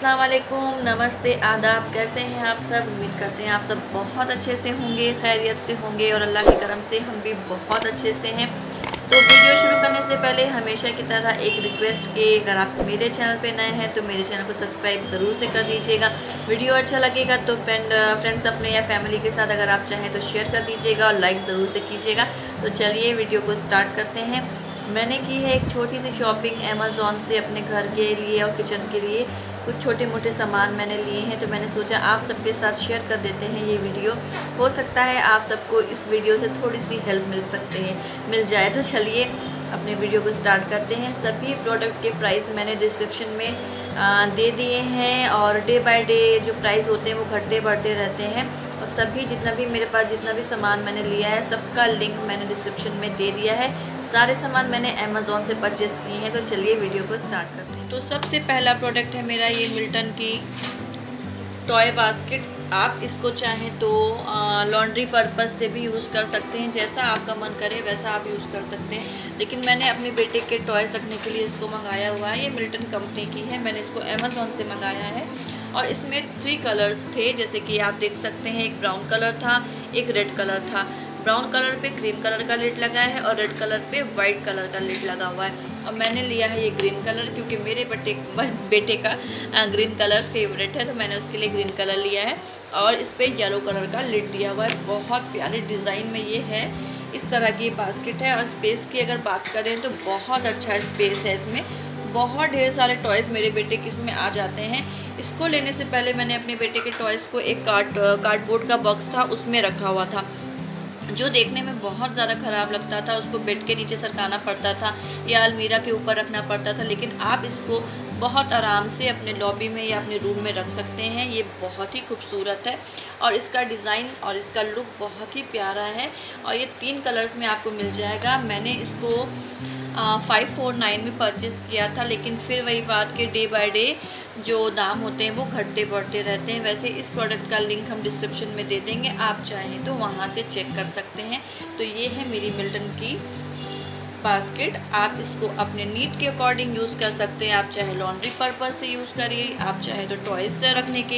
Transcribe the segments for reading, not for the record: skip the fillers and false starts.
अस्सलाम वालेकुम, नमस्ते, आदाब। कैसे हैं आप सब? उम्मीद करते हैं आप सब बहुत अच्छे से होंगे, खैरियत से होंगे और अल्लाह की करम से हम भी बहुत अच्छे से हैं। तो वीडियो शुरू करने से पहले हमेशा की तरह एक रिक्वेस्ट कि अगर आप मेरे चैनल पे नए हैं तो मेरे चैनल को सब्सक्राइब ज़रूर से कर दीजिएगा। वीडियो अच्छा लगेगा तो फ्रेंड्स अपने या फैमिली के साथ अगर आप चाहें तो शेयर कर दीजिएगा और लाइक ज़रूर से कीजिएगा। तो चलिए वीडियो को स्टार्ट करते हैं। मैंने की है एक छोटी सी शॉपिंग अमेज़ॉन से अपने घर के लिए और किचन के लिए। कुछ छोटे मोटे सामान मैंने लिए हैं तो मैंने सोचा आप सबके साथ शेयर कर देते हैं ये वीडियो। हो सकता है आप सबको इस वीडियो से थोड़ी सी हेल्प मिल जाए। तो चलिए अपने वीडियो को स्टार्ट करते हैं। सभी प्रोडक्ट के प्राइस मैंने डिस्क्रिप्शन में दे दिए हैं और डे बाय डे जो प्राइस होते हैं वो घटते बढ़ते रहते हैं। और सभी मेरे पास जितना भी सामान मैंने लिया है सबका लिंक मैंने डिस्क्रिप्शन में दे दिया है। सारे सामान मैंने अमेज़ॉन से परचेज़ किए हैं। तो चलिए वीडियो को स्टार्ट करते हैं। तो सबसे पहला प्रोडक्ट है मेरा ये मिल्टन की टॉय बास्केट। आप इसको चाहें तो लॉन्ड्री पर्पस से भी यूज़ कर सकते हैं, जैसा आपका मन करे वैसा आप यूज़ कर सकते हैं। लेकिन मैंने अपने बेटे के टॉयस रखने के लिए इसको मंगाया हुआ है। ये मिल्टन कंपनी की है, मैंने इसको अमेज़ॉन से मंगाया है। और इसमें 3 कलर्स थे, जैसे कि आप देख सकते हैं। एक ब्राउन कलर था, एक रेड कलर था। ब्राउन कलर पे क्रीम कलर का लिड लगा है और रेड कलर पे वाइट कलर का लिड लगा हुआ है। और मैंने लिया है ये ग्रीन कलर क्योंकि मेरे बेटे का ग्रीन कलर फेवरेट है, तो मैंने उसके लिए ग्रीन कलर लिया है। और इस पर येलो कलर का लिड दिया हुआ है। बहुत प्यारे डिज़ाइन में ये है। इस तरह की बास्केट है। और स्पेस की अगर बात करें तो बहुत अच्छा स्पेस है इसमें। बहुत ढेर सारे टॉयज़ मेरे बेटे के इसमें आ जाते हैं। इसको लेने से पहले मैंने अपने बेटे के टॉयज़ को एक कार्डबोर्ड का बॉक्स था उसमें रखा हुआ था, जो देखने में बहुत ज़्यादा ख़राब लगता था। उसको बेड के नीचे सरकाना पड़ता था या अलमीरा के ऊपर रखना पड़ता था। लेकिन आप इसको बहुत आराम से अपने लॉबी में या अपने रूम में रख सकते हैं। ये बहुत ही खूबसूरत है और इसका डिज़ाइन और इसका लुक बहुत ही प्यारा है। और ये 3 कलर्स में आपको मिल जाएगा। मैंने इसको 549 में परचेज़ किया था, लेकिन फिर वही बात कि डे बाय डे जो दाम होते हैं वो घटते बढ़ते रहते हैं। वैसे इस प्रोडक्ट का लिंक हम डिस्क्रिप्शन में दे देंगे, आप चाहें तो वहाँ से चेक कर सकते हैं। तो ये है मेरी मिल्टन की बास्केट। आप इसको अपने नीड के अकॉर्डिंग यूज़ कर सकते हैं। आप चाहे लॉन्ड्री पर्पस से यूज़ करिए, आप चाहे तो टॉयज़ से रखने के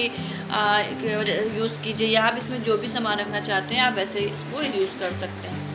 यूज़ कीजिए, या आप इसमें जो भी सामान रखना चाहते हैं आप वैसे इसको यूज़ कर सकते हैं।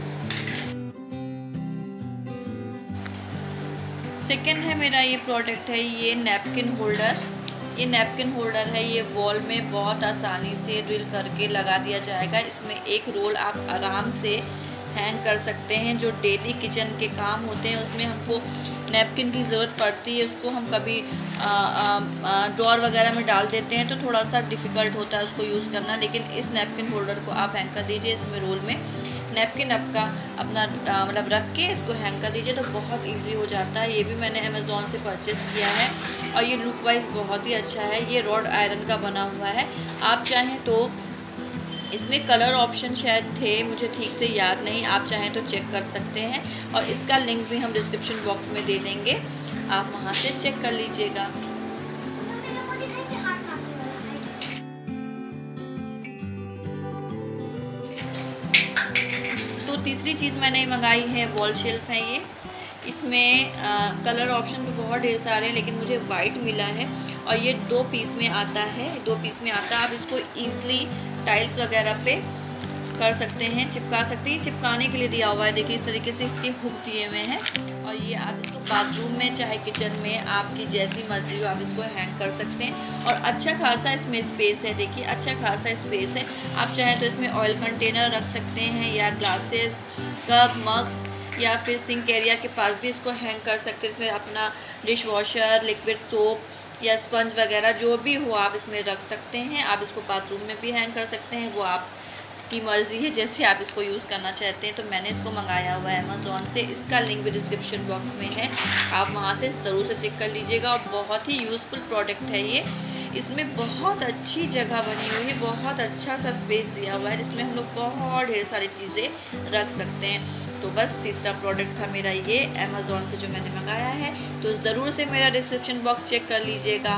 सेकेंड है मेरा ये प्रोडक्ट है, ये नैपकिन होल्डर। ये नैपकिन होल्डर है, ये वॉल में बहुत आसानी से ड्रिल करके लगा दिया जाएगा। इसमें एक रोल आप आराम से हैंग कर सकते हैं। जो डेली किचन के काम होते हैं उसमें हमको नैपकिन की ज़रूरत पड़ती है। उसको हम कभी ड्रॉर वगैरह में डाल देते हैं तो थोड़ा सा डिफ़िकल्ट होता है उसको यूज़ करना। लेकिन इस नैपकिन होल्डर को आप हैंग कर दीजिए। इसमें रोल में नैपकिन आपका अपना मतलब रख के इसको हैंग कर दीजिए तो बहुत इजी हो जाता है। ये भी मैंने अमेज़ॉन से परचेज़ किया है और ये लुक वाइज बहुत ही अच्छा है। ये रॉड आयरन का बना हुआ है। आप चाहें तो इसमें कलर ऑप्शन शायद थे, मुझे ठीक से याद नहीं, आप चाहें तो चेक कर सकते हैं। और इसका लिंक भी हम डिस्क्रिप्शन बॉक्स में दे देंगे, आप वहाँ से चेक कर लीजिएगा। तो तीसरी चीज़ मैंने मंगाई है वॉल शेल्फ है ये। इसमें कलर ऑप्शन तो बहुत ढेर सारे हैं, लेकिन मुझे वाइट मिला है और ये 2 पीस में आता है। 2 पीस में आता है। आप इसको ईज़िली टाइल्स वगैरह पे कर सकते हैं, चिपका सकते हैं। चिपकाने के लिए दिया हुआ है, देखिए इस तरीके से इसके हुक दिए हुए हैं। और ये आप इसको बाथरूम में चाहे किचन में आपकी जैसी मर्जी हो आप इसको हैंग कर सकते हैं। और अच्छा खासा इसमें स्पेस है, देखिए अच्छा खासा स्पेस है। आप चाहें तो इसमें ऑयल कंटेनर रख सकते हैं या ग्लासेस, कप, मग्स या फिर सिंक एरिया के पास भी इसको हैंग कर सकते हैं। इसमें अपना डिश वॉशर, लिक्विड सोप या स्पंज वगैरह जो भी हो आप इसमें रख सकते हैं। आप इसको बाथरूम में भी हैंग कर सकते हैं, वो आप की मर्ज़ी है जैसे आप इसको यूज़ करना चाहते हैं। तो मैंने इसको मंगाया हुआ है अमेज़ॉन से। इसका लिंक भी डिस्क्रिप्शन बॉक्स में है, आप वहाँ से ज़रूर से चेक कर लीजिएगा। और बहुत ही यूज़फुल प्रोडक्ट है ये। इसमें बहुत अच्छी जगह बनी हुई है, बहुत अच्छा सा स्पेस दिया हुआ है जिसमें हम लोग बहुत ढेर सारी चीज़ें रख सकते हैं। तो बस तीसरा प्रोडक्ट था मेरा ये अमेज़ॉन से जो मैंने मंगाया है। तो ज़रूर से मेरा डिस्क्रिप्शन बॉक्स चेक कर लीजिएगा।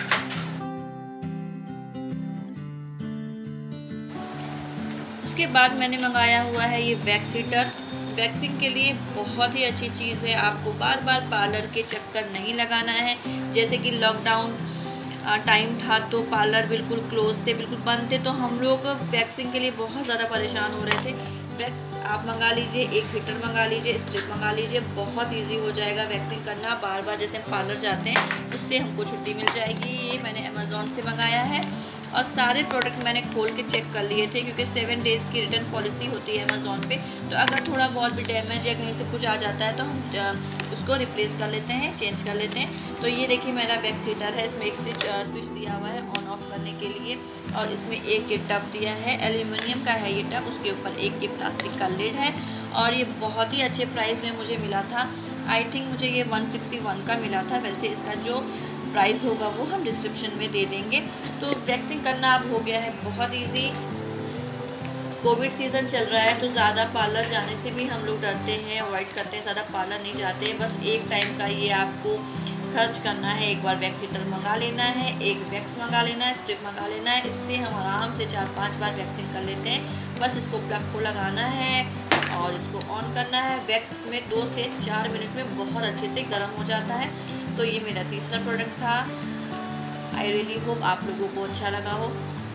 उसके बाद मैंने मंगाया हुआ है ये वैक्स हीटर। वैक्सिंग के लिए बहुत ही अच्छी चीज़ है। आपको बार बार पार्लर के चक्कर नहीं लगाना है। जैसे कि लॉकडाउन टाइम था तो पार्लर बिल्कुल क्लोज थे, बिल्कुल बंद थे, तो हम लोग वैक्सिंग के लिए बहुत ज़्यादा परेशान हो रहे थे। वैक्स आप मंगा लीजिए, 1 लीटर मंगा लीजिए, स्ट्रिप मंगा लीजिए, बहुत इजी हो जाएगा वैक्सिंग करना। बार बार जैसे हम पार्लर जाते हैं उससे हमको छुट्टी मिल जाएगी। ये मैंने अमेज़ॉन से मंगाया है और सारे प्रोडक्ट मैंने खोल के चेक कर लिए थे, क्योंकि 7 डेज़ की रिटर्न पॉलिसी होती है अमेज़ॉन पे। तो अगर थोड़ा बहुत भी डैमेज या कहीं से कुछ आ जाता है तो हम उसको रिप्लेस कर लेते हैं, चेंज कर लेते हैं। तो ये देखिए मेरा वैक्स हीटर है, इसमें एक स्विच दिया हुआ है ऑन ऑफ करने के लिए, और इसमें एक ये टब दिया है, एल्यूमिनियम का है ये टब, उसके ऊपर एक ये प्लास्टिक का लिड है। और ये बहुत ही अच्छे प्राइस में मुझे मिला था। आई थिंक मुझे ये 161 का मिला था। वैसे इसका जो प्राइस होगा वो हम डिस्क्रिप्शन में दे देंगे। तो वैक्सिंग करना अब हो गया है बहुत इजी। कोविड सीज़न चल रहा है तो ज़्यादा पार्लर जाने से भी हम लोग डरते हैं, अवॉइड करते हैं, ज़्यादा पार्लर नहीं जाते हैं। बस एक टाइम का ये आपको खर्च करना है, एक बार वैक्स हीटर मंगा लेना है, एक वैक्स मंगा लेना है, स्ट्रिप मंगा लेना है। इससे हम आराम से 4-5 बार वैक्सिंग कर लेते हैं। बस इसको प्लग को लगाना है और इसको ऑन करना है। वैक्स इसमें 2 से 4 मिनट में बहुत अच्छे से गर्म हो जाता है। तो ये मेरा तीसरा प्रोडक्ट था। आई रियली होप आप लोगों को अच्छा लगा हो।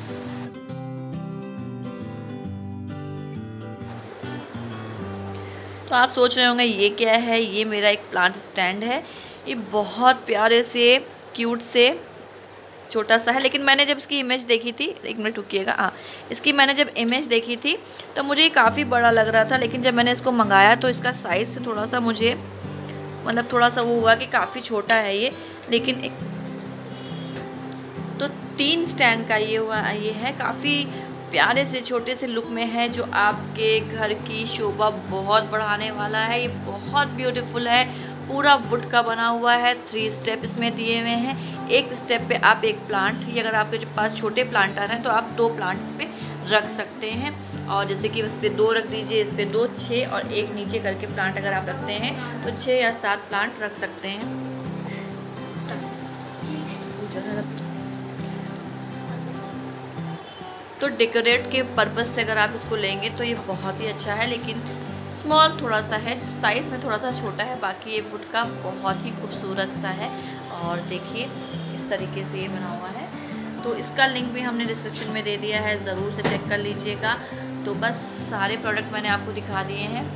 तो आप सोच रहे होंगे ये क्या है। ये मेरा एक प्लांट स्टैंड है। ये बहुत प्यारे से क्यूट से छोटा सा है, लेकिन मैंने जब इसकी इमेज देखी थी, 1 मिनट रुकिएगा, हाँ, इसकी मैंने जब इमेज देखी थी तो मुझे ये काफ़ी बड़ा लग रहा था, लेकिन जब मैंने इसको मंगाया तो इसका साइज़ से थोड़ा सा मुझे मतलब थोड़ा सा वो हुआ कि काफ़ी छोटा है ये। लेकिन एक तो 3 स्टैंड का ये है, काफ़ी प्यारे से छोटे से लुक में है, जो आपके घर की शोभा बहुत बढ़ाने वाला है। ये बहुत ब्यूटीफुल है, पूरा वुड का बना हुआ है। 3 स्टेप इसमें दिए हुए हैं। एक स्टेप पे आप एक प्लांट, या अगर आपके पास छोटे प्लांटर हैं तो आप 2 प्लांट्स पे रख सकते हैं। और जैसे कि इस पर 2 रख दीजिए, इस पर 2, 6 और एक नीचे करके प्लांट अगर आप रखते हैं तो 6 या 7 प्लांट रख सकते हैं। तो डेकोरेट के पर्पज़ से अगर आप इसको लेंगे तो ये बहुत ही अच्छा है, लेकिन स्मॉल थोड़ा सा है, साइज़ में थोड़ा सा छोटा है। बाकी ये वुड का बहुत ही खूबसूरत सा है। और देखिए इस तरीके से ये बना हुआ है। तो इसका लिंक भी हमने डिस्क्रिप्शन में दे दिया है, ज़रूर से चेक कर लीजिएगा। तो बस सारे प्रोडक्ट मैंने आपको दिखा दिए हैं।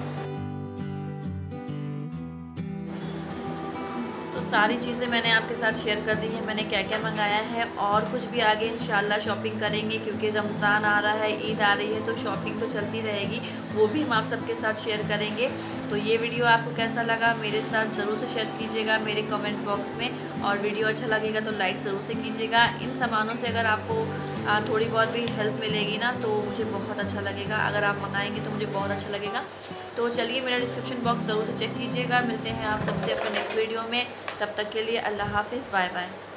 सारी चीज़ें मैंने आपके साथ शेयर कर दी है, मैंने क्या क्या मंगाया है। और कुछ भी आगे इंशाल्लाह शॉपिंग करेंगे, क्योंकि रमज़ान आ रहा है, ईद आ रही है, तो शॉपिंग तो चलती रहेगी, वो भी हम आप सबके साथ शेयर करेंगे। तो ये वीडियो आपको कैसा लगा मेरे साथ ज़रूर से शेयर कीजिएगा मेरे कमेंट बॉक्स में। और वीडियो अच्छा लगेगा तो लाइक ज़रूर से कीजिएगा। इन सामानों से अगर आपको थोड़ी बहुत भी हेल्प मिलेगी ना तो मुझे बहुत अच्छा लगेगा। अगर आप मंगाएंगे तो मुझे बहुत अच्छा लगेगा। तो चलिए मेरा डिस्क्रिप्शन बॉक्स ज़रूर से चेक कीजिएगा। मिलते हैं आप सबसे अपने नेक्स्ट वीडियो में। तब तक के लिए अल्लाह हाफिज़, बाय बाय।